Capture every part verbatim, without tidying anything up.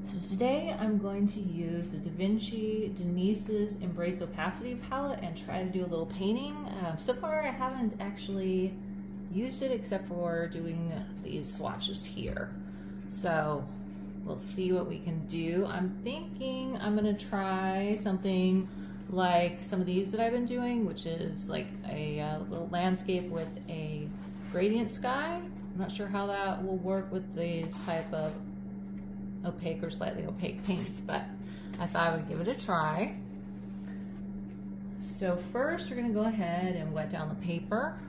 So today I'm going to use the Vinci Denise's Embrace Opacity palette and try to do a little painting. Uh, so far I haven't actually used it except for doing these swatches here. So we'll see what we can do. I'm thinking I'm gonna try something like some of these that I've been doing, which is like a uh, little landscape with a gradient sky. I'm not sure how that will work with these type of opaque or slightly opaque paints, but I thought I would give it a try. So first we're going to go ahead and wet down the paper.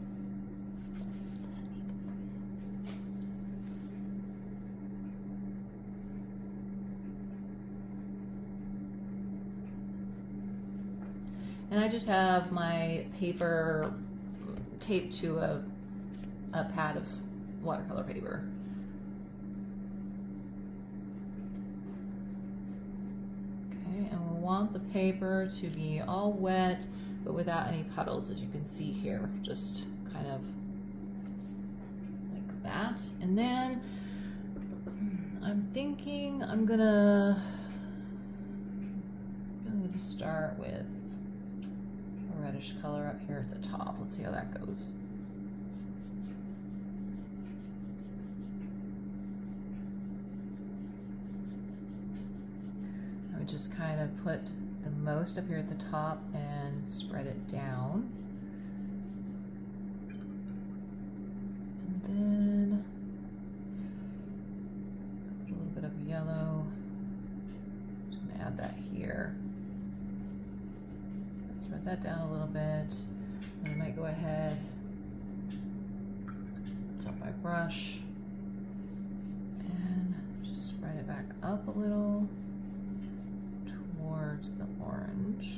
And I just have my paper taped to a, a pad of watercolor paper. And we'll want the paper to be all wet, but without any puddles, as you can see here, just kind of like that. And then I'm thinking I'm gonna, I'm gonna start with a reddish color up here at the top. Let's see how that goes. Just kind of put the most up here at the top and spread it down. And then a little bit of yellow. Just gonna add that here. Spread that down a little bit. And I might go ahead, top my brush, and just spread it back up a little towards the orange.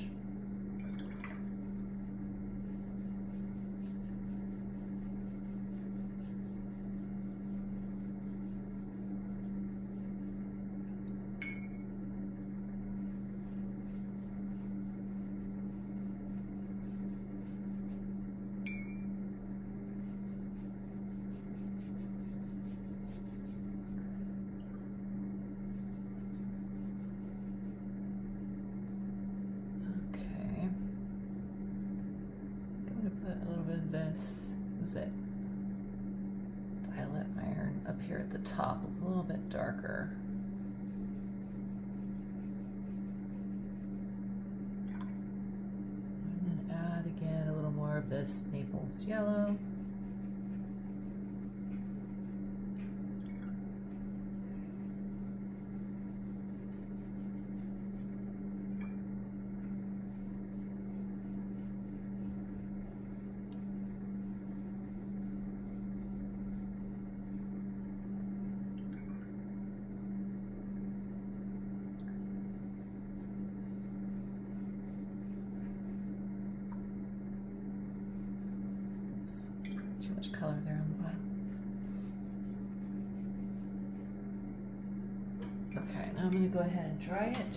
This was it violet iron up here at the top was a little bit darker. And then add again a little more of this Naples yellow. Too much color there on the bottom. Okay, now I'm going to go ahead and dry it.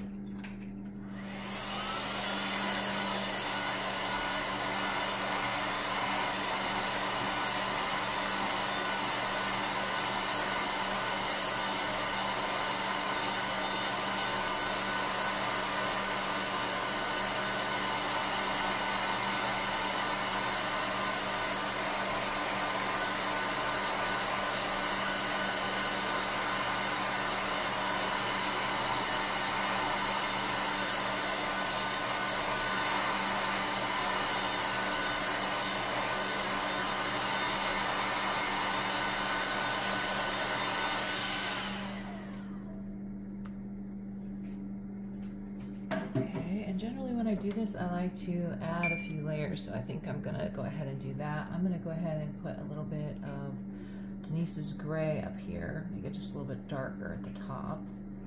Generally when I do this, I like to add a few layers, so I think I'm gonna go ahead and do that. I'm gonna go ahead and put a little bit of Denise's gray up here, make it just a little bit darker at the top.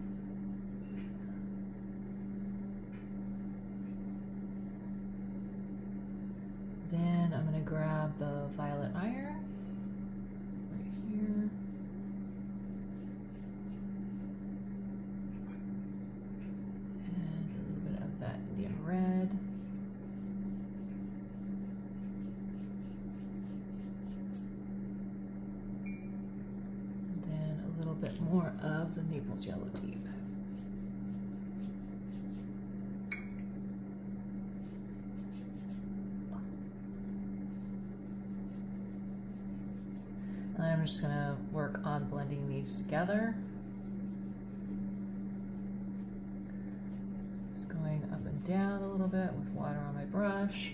Then I'm gonna grab the violet iron right here. Red. And then a little bit more more of the Naples yellow deep. And then I'm just gonna work on blending these together. Just going up and down a little bit with water on my brush.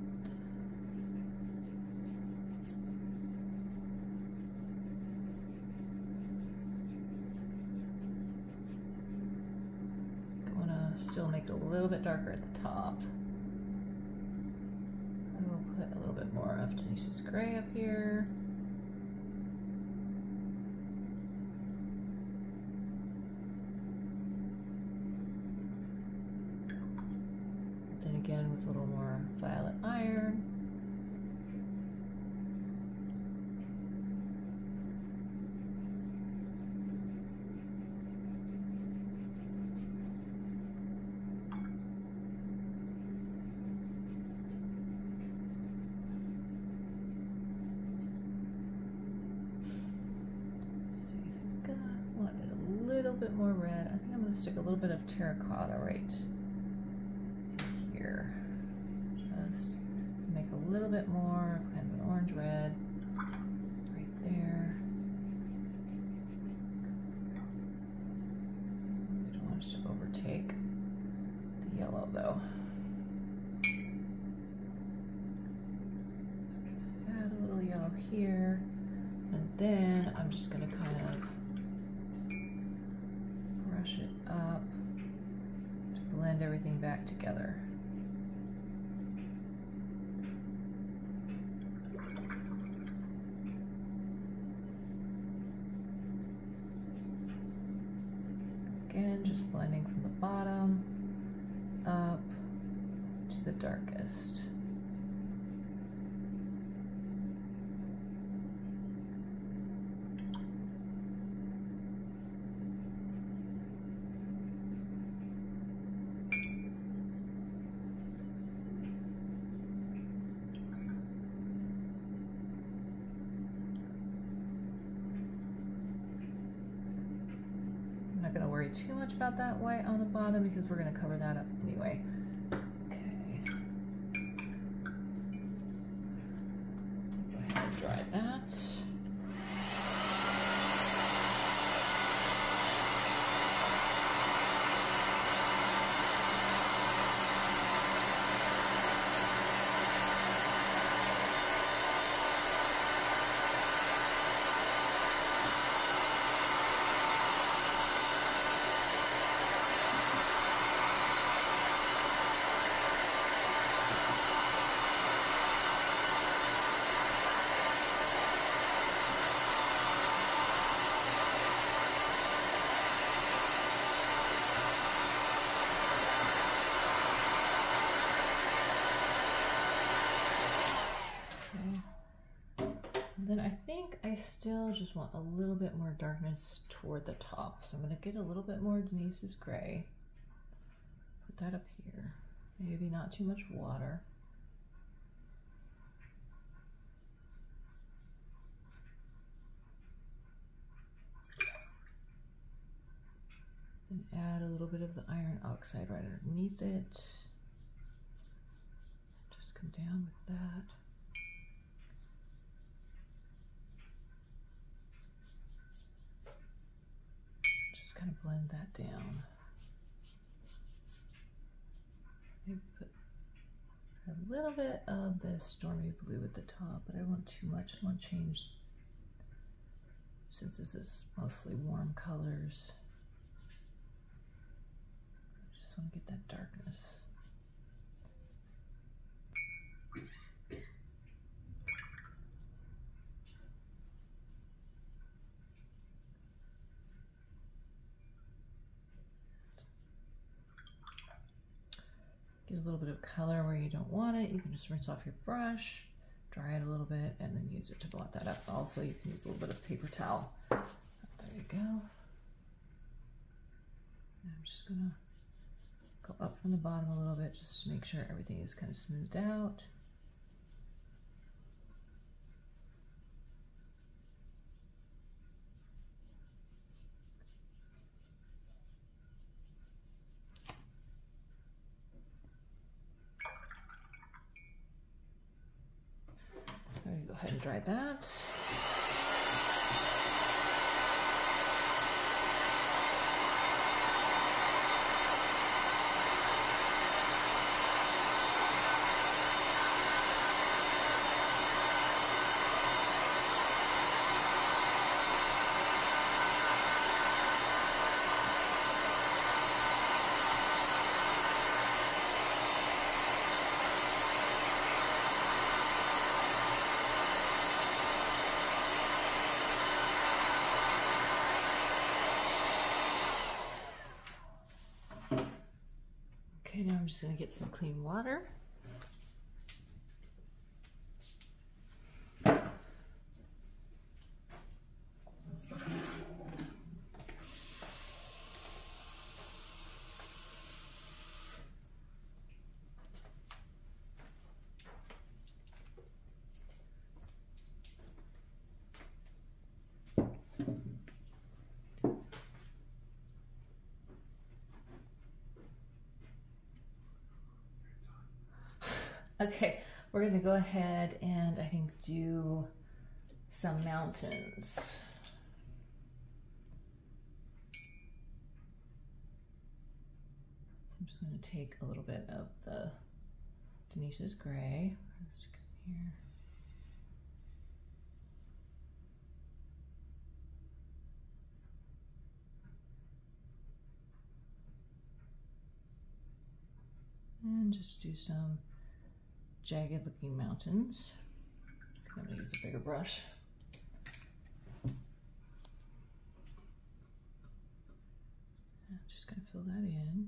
Gonna still make it a little bit darker at the top. I will put a little bit more of Denise's gray up here. Again with a little more violet iron. See, I wanted a little bit more red. I think I'm going to stick a little bit of terracotta right here. Just make a little bit more, kind of an orange red right there. I don't want us to overtake the yellow though. Add a little yellow here, and then I'm just going to kind of brush it up to blend everything back together. Again, just blending from the bottom up to the darkest. Not going to worry too much about that white on the bottom because we're going to cover that up anyway. Okay. Go ahead and dry that. Then I think I still just want a little bit more darkness toward the top. So I'm going to get a little bit more Denise's gray. Put that up here. Maybe not too much water. Then add a little bit of the iron oxide right underneath it. Just come down with that. Kind of blend that down. Maybe put a little bit of this stormy blue at the top, but I don't want too much. I want to change, since this is mostly warm colors. I just want to get that darkness. Get a little bit of color where you don't want it. You can just rinse off your brush, dry it a little bit, and then use it to blot that up. Also, you can use a little bit of paper towel. There you go. And I'm just gonna go up from the bottom a little bit just to make sure everything is kind of smoothed out. dry that. Okay, now I'm just going to get some clean water. Okay, we're going to go ahead and I think do some mountains. So I'm just going to take a little bit of the Denise's gray. Just here. And just do some jagged looking mountains. I think I'm going to use a bigger brush. I'm just going to fill that in.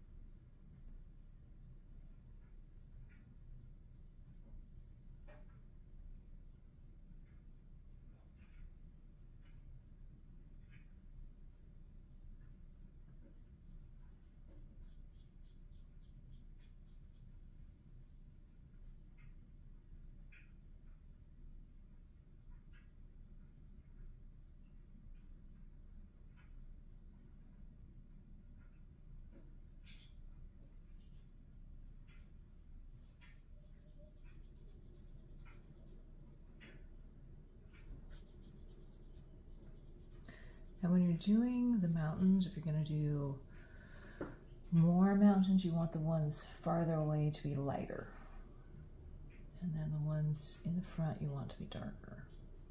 And when you're doing the mountains, if you're going to do more mountains, you want the ones farther away to be lighter. And then the ones in the front you want to be darker.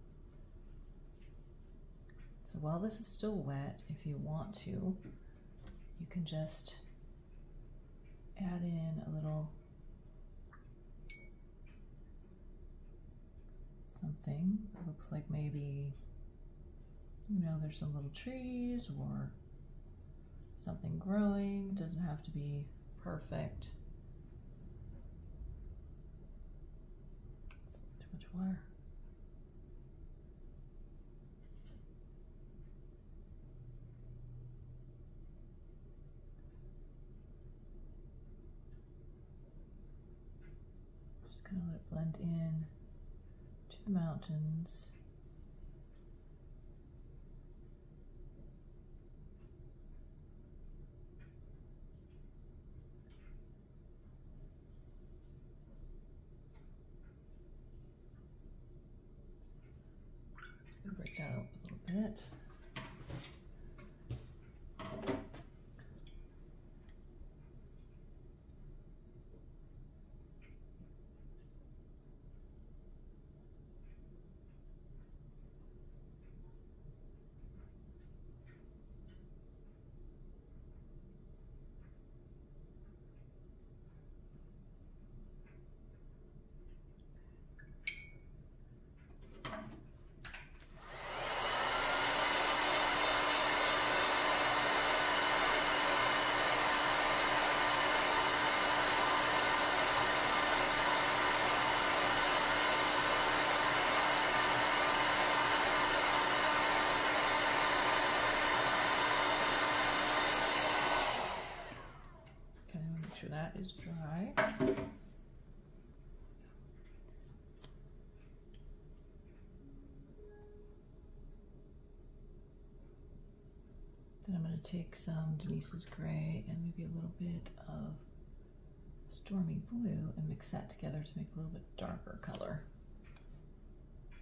So while this is still wet, if you want to, you can just add in a little something that looks like maybe, you know, there's some little trees or something growing. It doesn't have to be perfect. Too much water. Just gonna let it blend in to the mountains. Break that up a little bit. That is dry. Then I'm going to take some Denise's gray and maybe a little bit of Stormy blue and mix that together to make a little bit darker color.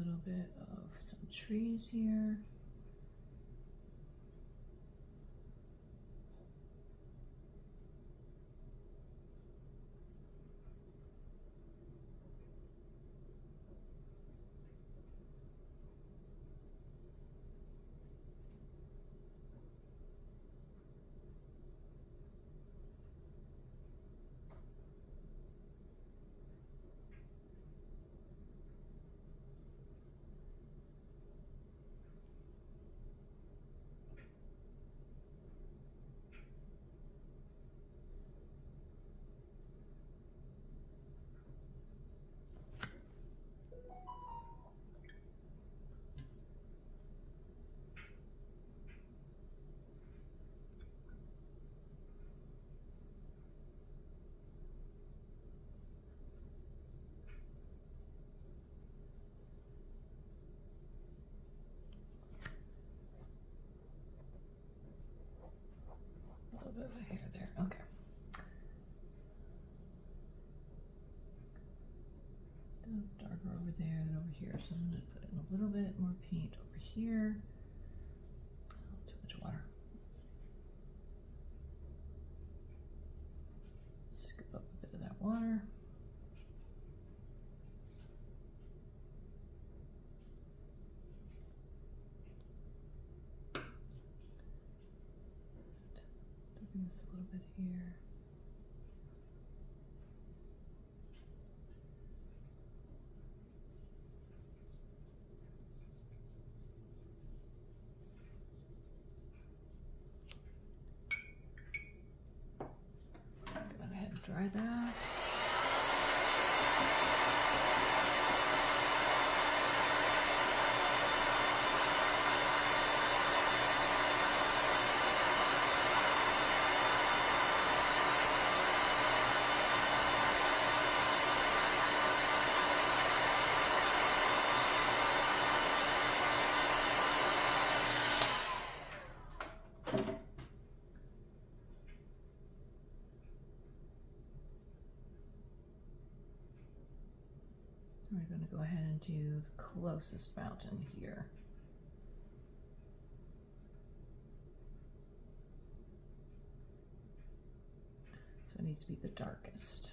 little bit of some trees here. A little bit of a hair there, okay. Darker over there than over here, so I'm going to put in a little bit more paint over here. Oh, too much water. Let's see. Scoop up a bit of that water. Doing this a little bit here. Go ahead and dry that. We're going to go ahead and do the closest mountain here. So it needs to be the darkest.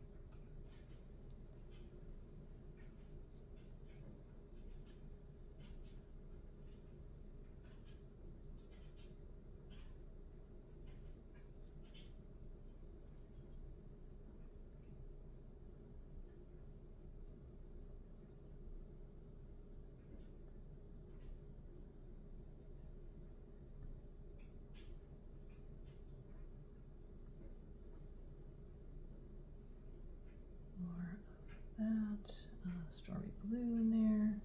That uh, strawberry blue in there.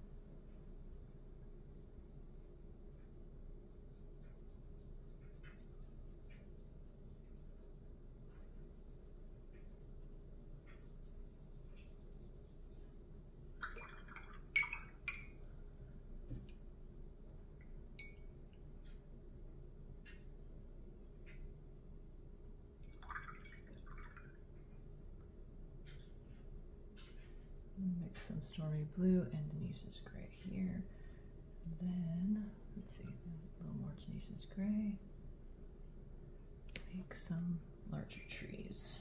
Mix some stormy blue and Denise's gray here. And then, let's see, a little more Denise's gray. Make some larger trees.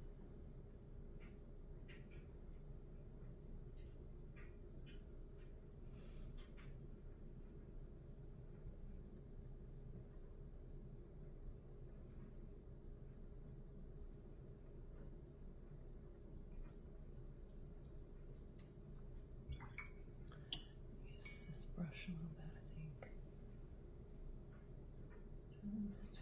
Brush a little bit, I think. Just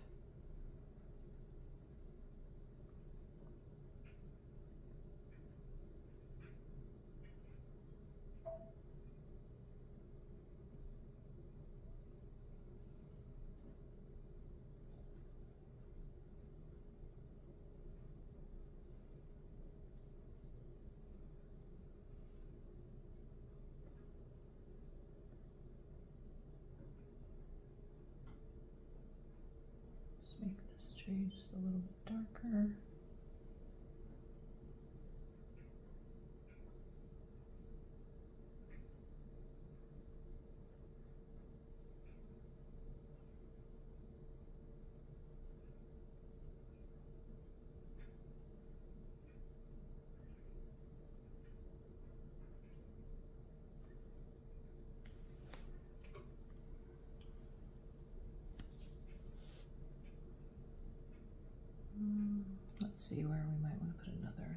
make this tree just a little bit darker.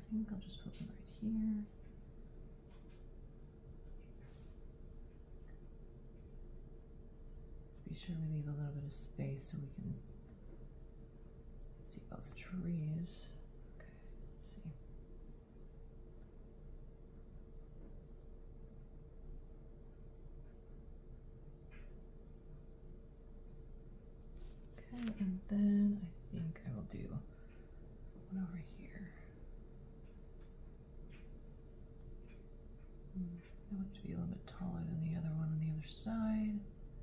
think I'll just put them right here. Be sure we leave a little bit of space so we can see both trees. Okay, let's see. Okay, and then I think I will do one over here. I want it to be a little bit taller than the other one on the other side.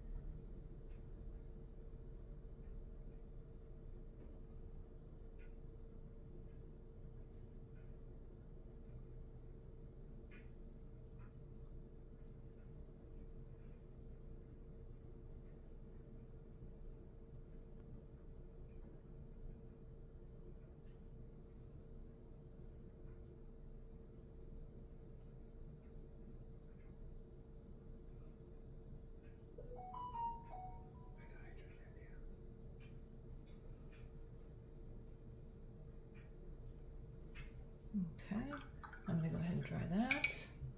Okay, I'm gonna go ahead and dry that.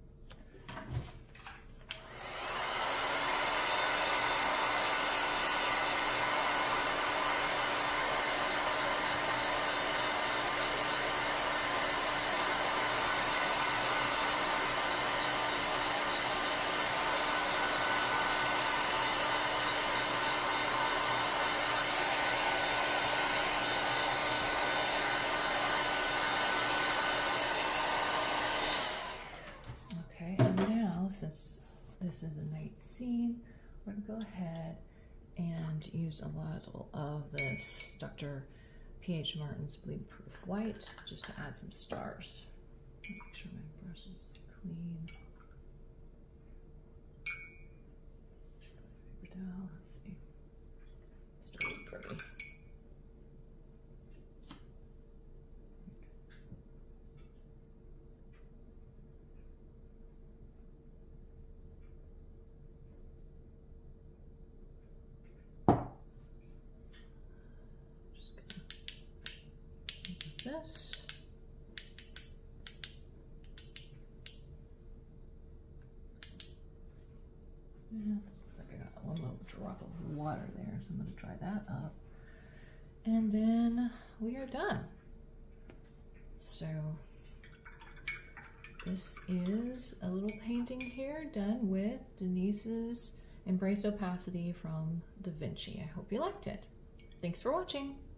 Since this is a night scene, we're going to go ahead and use a lot of this Doctor P H Martin's Bleed Proof White just to add some stars. Make sure my brush is clean. Paper towel, let's see. It's really pretty. This. And looks like I got one little drop of water there, so I'm going to dry that up. And then we are done. So this is a little painting here done with Denise's Embrace Opacity from Da Vinci. I hope you liked it. Thanks for watching.